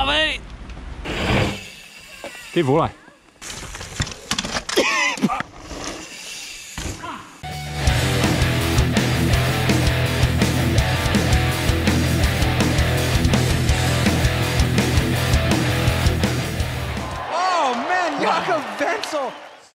Dávej! Ty vole. Oh man, Jakob Wenzel!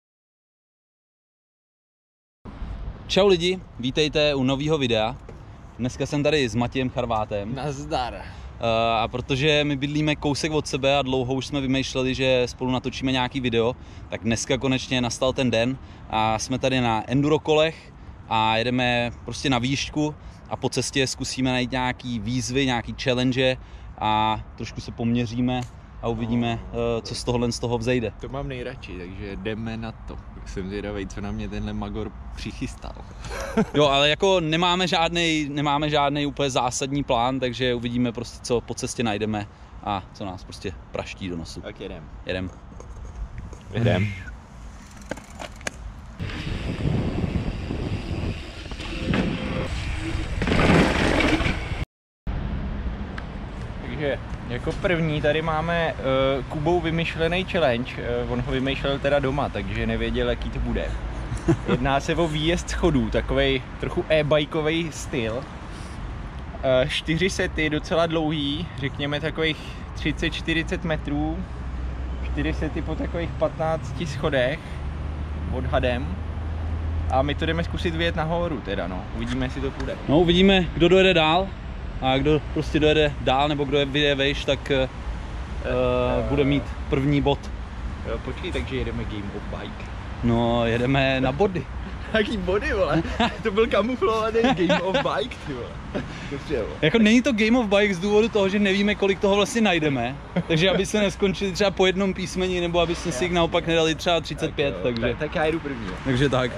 Čau lidi, vítejte u nového videa. Dneska jsem tady s Matějem Charvátem. Nazdar. A protože my bydlíme kousek od sebe a dlouho už jsme vymýšleli, že spolu natočíme nějaký video, tak dneska konečně nastal ten den a jsme tady na endurokolech a jedeme prostě na výšku a po cestě zkusíme najít nějaký výzvy, nějaký challenge a trošku se poměříme a uvidíme, co z toho vzejde. To mám nejradši, takže jdeme na to. Jsem zvědavej, co na mě tenhle magor přichystal. Jo, ale jako nemáme žádný úplně zásadní plán, takže uvidíme prostě, co po cestě najdeme a co nás prostě praští do nosu. Tak jedem. Jdem. Takže jako první tady máme Kubou vymyšlený challenge, on ho vymýšlel teda doma, takže nevěděl, jaký to bude. Jedná se o výjezd schodů, takovej trochu e-bikeový styl. 4 sety, docela dlouhý, řekněme takových 30-40 metrů. 4 sety po takových 15 schodech odhadem. A my to jdeme zkusit vyjet nahoru teda, no. Uvidíme, jestli to půjde. No, uvidíme, kdo dojede dál a kdo prostě dojede dál nebo kdo vyjede vejš, tak bude mít první bod. Jo, počkej, takže jedeme Game of Bike. No, jedeme na body. Jaký body, vole? To byl kamuflovaný Game of Bike, ty vole. Dobře, vole. Jako není to Game of Bike z důvodu toho, že nevíme, kolik toho vlastně najdeme. Takže aby se neskončili třeba po jednom písmeni, nebo aby jsme si jich naopak nedali třeba 35, tak, takže... Tak já jdu první. Takže tak.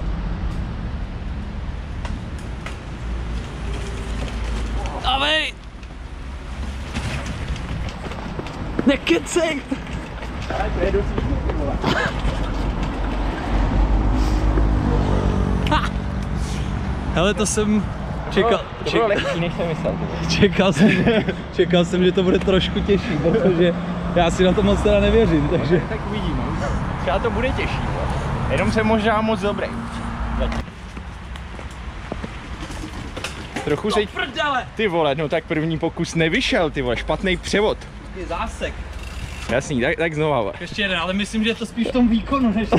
Dávej! Nekecej! Ale to jedu svým, ty vole. Hele, to jsem čekal... To bylo lehký, než jsem myslel. Čekal jsem, že to bude trošku těžší, protože já si na to moc teda nevěřím, takže... Tak uvidíme. Třeba to bude těžší, vole. Jenom jsem možná moc dobrý. Trochu se... Ty vole, no tak první pokus nevyšel, ty vole, špatný převod. Je zásek. Jasný, tak znova, vole. Ještě jeden, ale myslím, že je to spíš v tom výkonu, než to.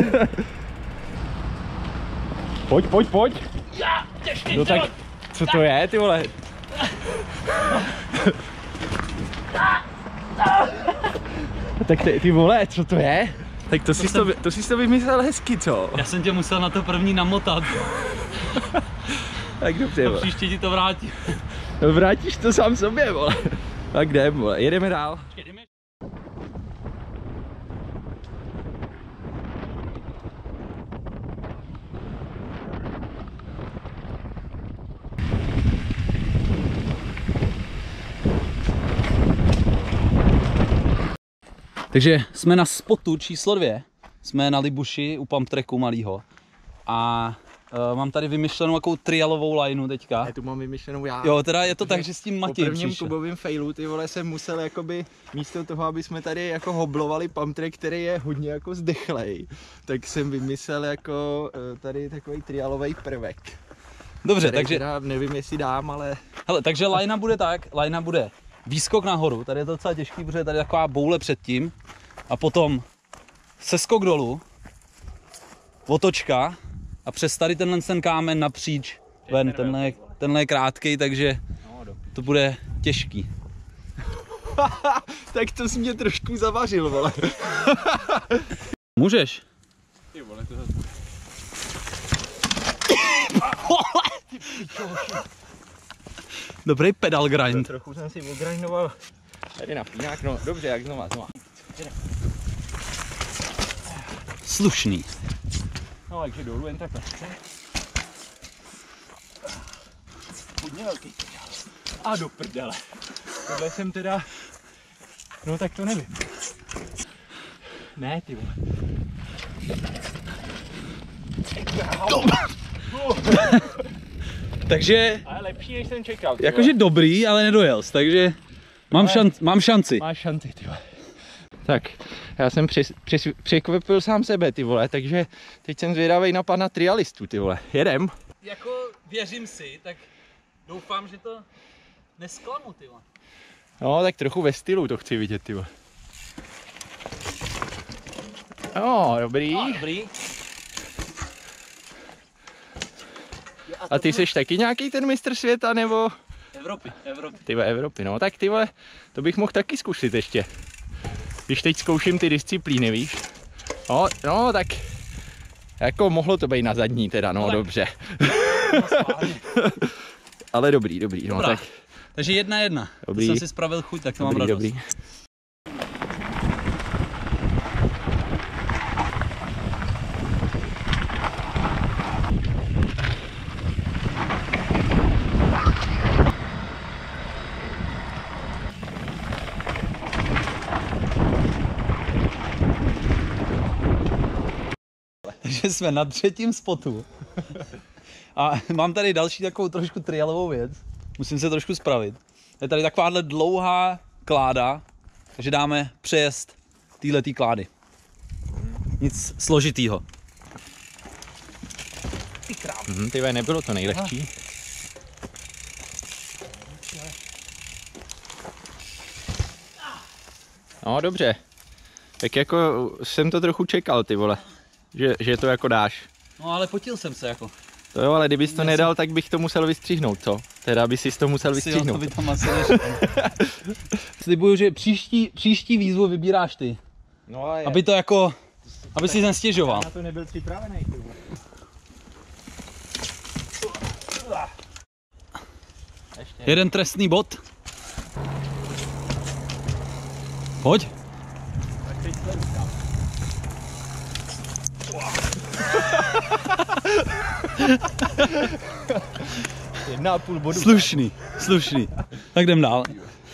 Pojď. Já, těžký No tak, co to je, ty vole? Tak ty vole, co to je? Tak to jsi to vymyslel hezky, co? Já jsem tě musel na to první namotat. Tak dobře, vole. Příště ti to vrátím. Vrátíš to sám sobě, vole. Tak jdem, vole, jedeme dál. Takže jsme na spotu číslo 2. Jsme na Libuši u pump tracku malýho. A mám tady vymyšlenou jakou trialovou lineu teďka. Já tu mám vymyšlenou já. Jo, teda je to tak, že s tím Matějem Po prvním přišel. Kubovým failu, ty vole, jsem musel jakoby místo toho, aby jsme tady jako hoblovali pump track, který je hodně jako zdechlej, tak jsem vymyslel jako tady takový trialový prvek. Dobře, takže teda nevím, jestli dám, ale... hele, takže linea bude tak, linea bude výskok nahoru, tady je to docela těžký, protože tady je taková boule předtím a potom seskok dolů, otočka a přes tady ten kámen napříč ven, tenhle je krátkej, takže to bude těžký. Tak to jsi mě trošku zavařil, vole. Můžeš. Ty vole, to... Dobrý pedal grind. Trochu jsem si ogrindnoval tady na pínák, no dobře, jak znova. Slušný. No takže dolů jen tak lehce. Hodně velký pedál. A do prdele. Tohle jsem teda... No tak to nevím. Ne, ty vole. Takže, Ale lepší, než jsem čekal. jakože dobrý, ale nedojel jsi, takže Mám šanci. Máš šanci, ty vole. Tak, já jsem překvapil sám sebe, ty vole, takže teď jsem zvědavej na pana trialistu, ty vole. Jedem. Jako věřím si, tak doufám, že to nesklamu, ty vole. No, tak trochu ve stylu to chci vidět, ty vole. No, dobrý. Dobrý. A ty jsi taky nějaký ten mistr světa, nebo? Evropy. Ty vole, Evropy, no tak ty vole, to bych mohl taky zkusit ještě. Když teď zkouším ty disciplíny, víš? No tak, jako mohlo to být na zadní teda, no dobře. Ale dobrý, no Dobrá. tak. Takže 1-1. Dobrý. Jsem si spravil chuť, tak to mám radost. Dobrý. Takže jsme na 3. spotu. A mám tady další takovou trošku trialovou věc. Musím se trošku spravit. Je tady takováhle dlouhá kláda, takže dáme přejezd téhletý klády. Nic složitýho. Ty krám. Ty vole, nebylo to nejlehčí. No dobře. Tak jako jsem to trochu čekal, ty vole. Že to jako dáš. No ale potil jsem se jako. To jo, ale kdybys to nedal, tak bych to musel vystřihnout, co? Teda by si to musel vystřihnout. To by tam asi slibuju, že příští výzvu vybíráš ty. No ale aby to jako, aby si nestěžoval. na to nebyl připravený, ty vole. Jeden trestný bod. Pojď. 1,5 bodu. Slušný. Tak jdem dál.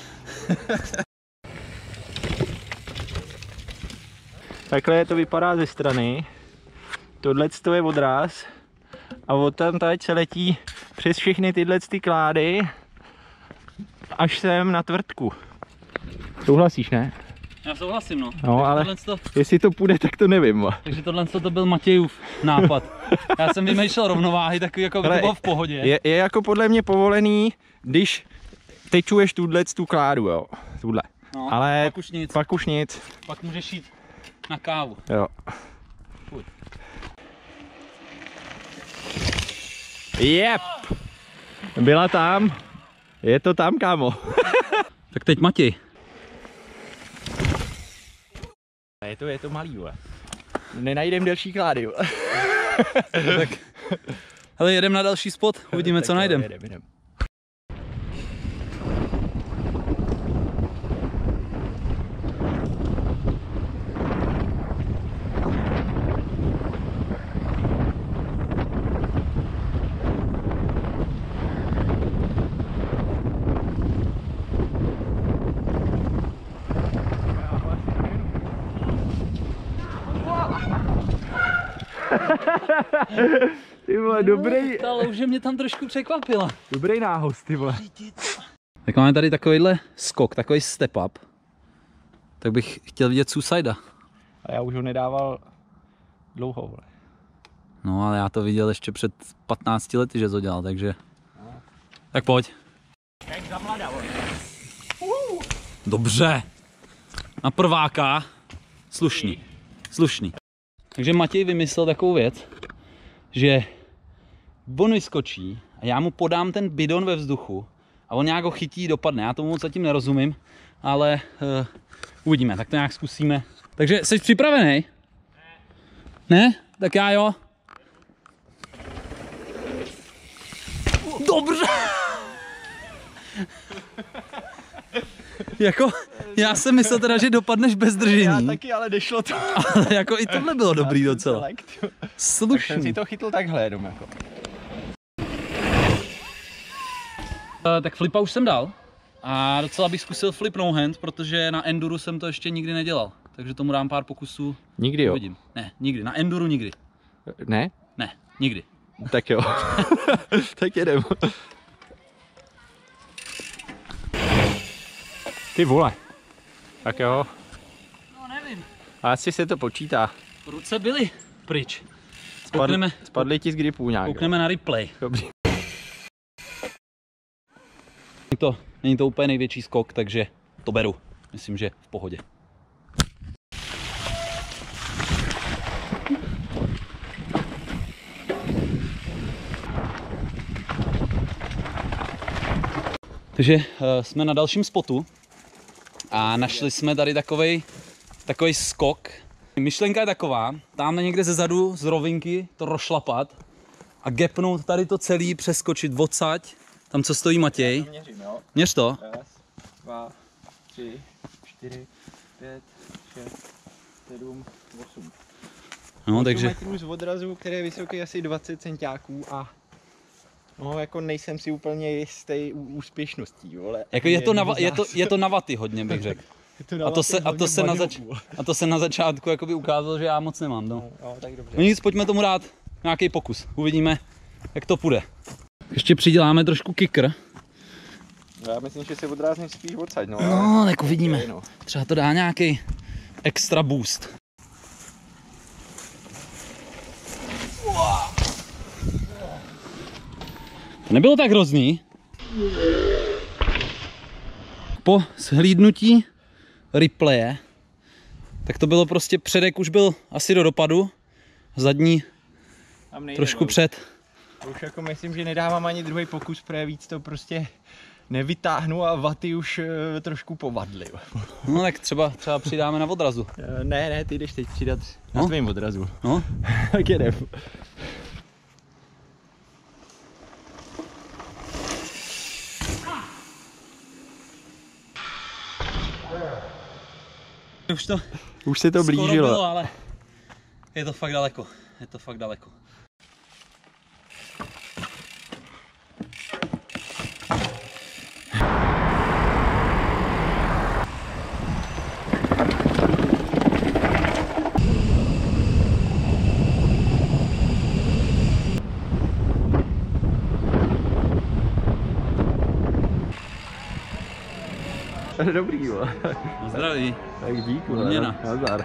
Takhle to vypadá ze strany. Tohle je odráz. A odtam teď se letí přes všechny tyhle klády až sem na tvrdku. Souhlasíš, ne? Já souhlasím, no. No, ale jestli to půjde, tak to nevím. Takže tohle to byl Matějův nápad. Já jsem vymýšlel rovnováhy, takový jako by to bylo v pohodě. Je jako podle mě povolený, když tečuješ tu kládu, jo. Tuhle. No, ale pak už nic. Pak Pak můžeš jít na kávu. Jo. Fuj. Jep. Byla tam. Je to tam, kámo. Tak teď Matěj. Je to malý, vole. Nenajdem delší klády, vole. Tak. Hele, jedem na další spot, uvidíme, co najdem. Jedem. Ty vole, dobrý. Ta louže mě tam trošku překvapila. Dobrý nához, ty vole. Tak máme tady takovýhle skok, takový step up. Tak bych chtěl vidět Suicida. A já už ho nedával dlouho, vole. No ale já to viděl ještě před 15 lety, že to dělal, takže... Tak pojď. Jak za mladá, vole. Dobře. Na prváka. Slušný. Takže Matěj vymyslel takovou věc, že on vyskočí a já mu podám ten bidon ve vzduchu a on nějak ho chytí, dopadne. Já tomu moc zatím nerozumím, ale uvidíme, tak to nějak zkusíme. Takže jsi připravený? Ne? Tak já jo. Dobře. Jako, já jsem myslel teda, že dopadneš bez držení. Já taky, ale nešlo to. Ale jako i tohle bylo dobrý docela. Tak Slušný. jsem si to chytl takhle jenom jako. Tak flipa už jsem dal. A docela bych zkusil flip no hand, protože na enduru jsem to ještě nikdy nedělal. Takže tomu dám pár pokusů. Nikdy jo? Uvidím. Ne, nikdy. Na enduru nikdy. Ne? Ne, nikdy. Tak jo. Tak jedem. Ty vole. Tak jo. No nevím. Asi se to počítá. Ruce byly pryč. Spadly ti z gripů nějak. Koukneme na replay. Dobrý. Není to úplně největší skok, takže to beru. Myslím, že v pohodě. Takže jsme na dalším spotu a našli jsme tady takovej skok. Myšlenka je taková, tamhle někde ze zadu z rovinky to rozšlapat a gapnout tady to celý, přeskočit odsaď, tam co stojí Matěj. Měřím, jo. Měř to. 1, 2, 3, 4, 5, 6, 7, 8. No, takže metrů z odrazu, který je vysoký asi 20 centiáků a no, jako nejsem si úplně jistý úspěšností, vole. jako je to na vaty hodně, bych řekl. A to se na začátku jakoby ukázalo, že já moc nemám. No. No, tak dobře. No nic, pojďme tomu dát nějaký pokus. Uvidíme, jak to půjde. Ještě přiděláme trošku kicker. Já myslím, že se odrázne spíš odsaď, no. No, tak uvidíme. No. Třeba to dá nějaký extra boost. To nebylo tak hrozný. Po shlídnutí replaye, tak to bylo prostě předek už byl asi do dopadu, zadní trošku před. Už jako myslím, že nedávám ani druhý pokus, protože víc to prostě nevytáhnu a vaty už trošku povadly. No tak třeba přidáme na odrazu. Ne, ty jdeš teď přidat na tvým odrazu. No. Tak jedem. Už se to blížilo. Bylo, ale je to fakt daleko. Dobrý, jo. No zdraví. Tak díku. Odměna. Nazdar.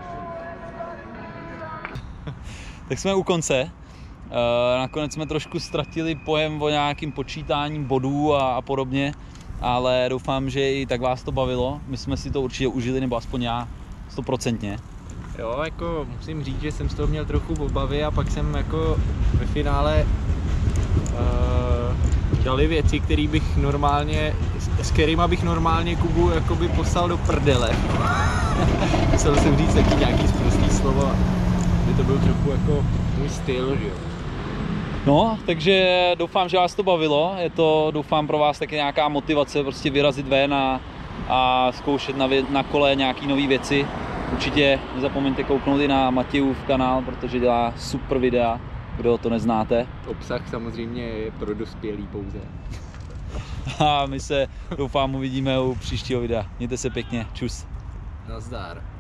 Tak jsme u konce. Nakonec jsme trošku ztratili pojem o nějakým počítání bodů a podobně, ale doufám, že i tak vás to bavilo. My jsme si to určitě užili, nebo aspoň já 100%. Jo, jako musím říct, že jsem z toho měl trochu obavy a pak jsem jako ve finále dali věci, s kterýma bych normálně Kubu jakoby poslal do prdele. Musel jsem říct taky nějaký sprostý slovo, aby to byl trochu jako můj styl, že jo. No, takže doufám, že vás to bavilo. Je to, doufám, pro vás taky nějaká motivace prostě vyrazit ven a zkoušet na kole nějaký nové věci. Určitě nezapomeňte kouknout i na Matějův kanál, protože dělá super videa, kdo to neznáte. Obsah samozřejmě je pro dospělý pouze. A my se, doufám, uvidíme u příštího videa. Mějte se pěkně, čus. Nazdar.